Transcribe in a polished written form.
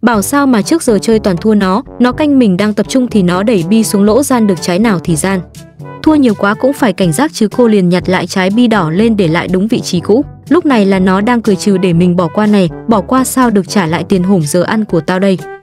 Bảo sao mà trước giờ chơi toàn thua nó canh mình đang tập trung thì nó đẩy bi xuống lỗ gian được trái nào thì gian. Thua nhiều quá cũng phải cảnh giác chứ, cô liền nhặt lại trái bi đỏ lên để lại đúng vị trí cũ. Lúc này là nó đang cười trừ để mình bỏ qua này, bỏ qua sao được, trả lại tiền hổm giờ ăn của tao đây.